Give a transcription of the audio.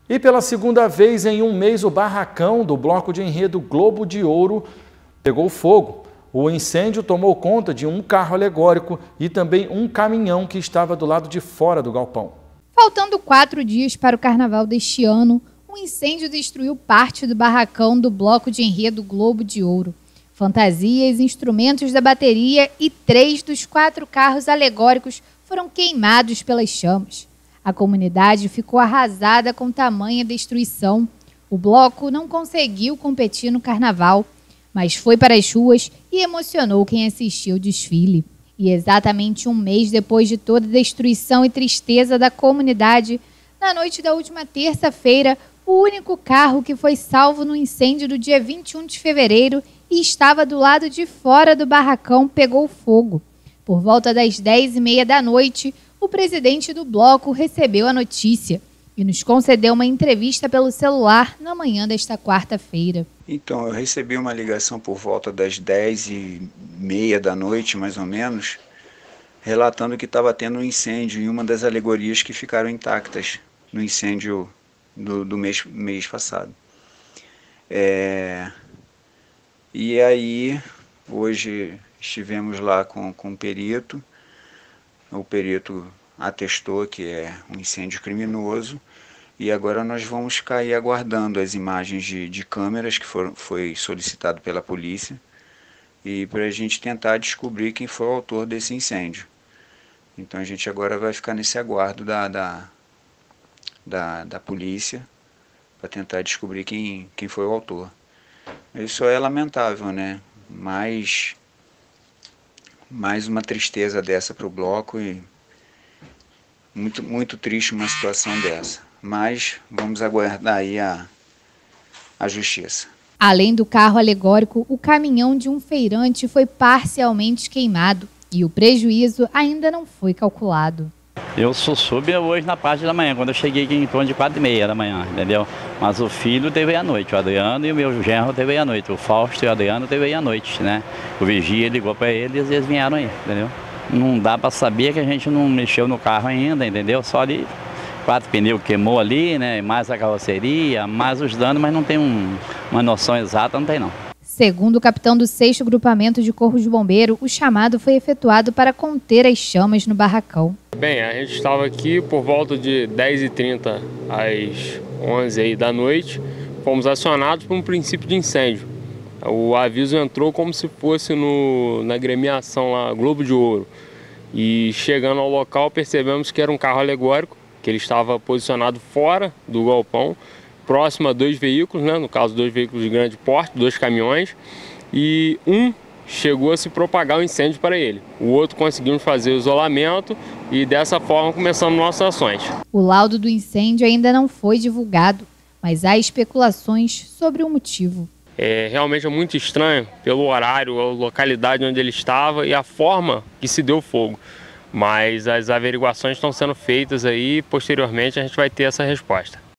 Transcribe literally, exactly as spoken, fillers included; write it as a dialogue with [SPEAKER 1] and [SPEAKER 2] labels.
[SPEAKER 1] E pela segunda vez em um mês, o barracão do bloco de enredo Globo de Ouro pegou fogo. O incêndio tomou conta de um carro alegórico e também um caminhão que estava do lado de fora do galpão.
[SPEAKER 2] Faltando quatro dias para o carnaval deste ano, um incêndio destruiu parte do barracão do bloco de enredo Globo de Ouro. Fantasias, instrumentos da bateria e três dos quatro carros alegóricos foram queimados pelas chamas. A comunidade ficou arrasada com tamanha destruição. O bloco não conseguiu competir no carnaval, mas foi para as ruas e emocionou quem assistiu o desfile. E exatamente um mês depois de toda a destruição e tristeza da comunidade, na noite da última terça-feira, o único carro que foi salvo no incêndio do dia vinte e um de fevereiro e estava do lado de fora do barracão pegou fogo. Por volta das dez e meia da noite, o presidente do bloco recebeu a notícia e nos concedeu uma entrevista pelo celular na manhã desta quarta-feira.
[SPEAKER 3] Então, eu recebi uma ligação por volta das dez e meia da noite, mais ou menos, relatando que estava tendo um incêndio em uma das alegorias que ficaram intactas no incêndio do, do mês, mês passado. É... E aí, hoje estivemos lá com, com o perito. O perito atestou que é um incêndio criminoso e agora nós vamos ficar aí aguardando as imagens de, de câmeras que foram, foi solicitado pela polícia e para a gente tentar descobrir quem foi o autor desse incêndio. Então a gente agora vai ficar nesse aguardo da, da, da, da polícia para tentar descobrir quem, quem foi o autor. Isso é lamentável, né? Mas mais uma tristeza dessa para o bloco e muito, muito triste uma situação dessa. Mas vamos aguardar aí a, a justiça.
[SPEAKER 2] Além do carro alegórico, o caminhão de um feirante foi parcialmente queimado e o prejuízo ainda não foi calculado.
[SPEAKER 4] Eu só soube hoje na parte da manhã, quando eu cheguei aqui em torno de quatro e meia da manhã, entendeu? Mas o filho teve aí à noite, o Adriano, e o meu genro teve aí à noite, o Fausto e o Adriano teve aí à noite, né? O vigia ligou para eles e eles vieram aí, entendeu? Não dá para saber que a gente não mexeu no carro ainda, entendeu? Só ali, quatro pneus queimou ali, né? Mais a carroceria, mais os danos, mas não tem um, uma noção exata, não tem não.
[SPEAKER 2] Segundo o capitão do sexto Grupamento de Corpo de Bombeiro, o chamado foi efetuado para conter as chamas no barracão.
[SPEAKER 5] Bem, a gente estava aqui por volta de dez e trinta às onze aí da noite, fomos acionados por um princípio de incêndio. O aviso entrou como se fosse no, na agremiação lá, Globo de Ouro. E chegando ao local percebemos que era um carro alegórico, que ele estava posicionado fora do galpão, próximo a dois veículos, né? No caso dois veículos de grande porte, dois caminhões, e um chegou a se propagar o incêndio para ele. O outro conseguimos fazer o isolamento e dessa forma começamos nossas ações.
[SPEAKER 2] O laudo do incêndio ainda não foi divulgado, mas há especulações sobre o motivo.
[SPEAKER 5] É realmente é muito estranho pelo horário, a localidade onde ele estava e a forma que se deu fogo. Mas as averiguações estão sendo feitas aí, posteriormente a gente vai ter essa resposta.